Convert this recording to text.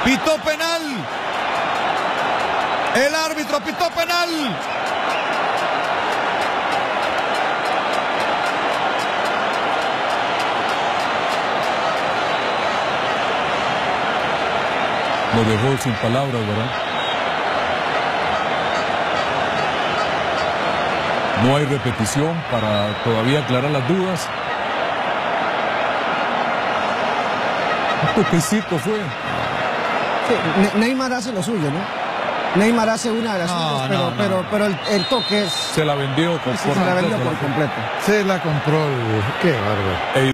Pitó penal. El árbitro pitó penal. Lo dejó sin palabras, ¿verdad? No hay repetición para todavía aclarar las dudas. Un toquecito fue. Sí, Neymar hace lo suyo, ¿no? Neymar hace una de las suyas, pero el toque es... Se la vendió Se la vendió por completo. Se la compró. Qué bárbaro.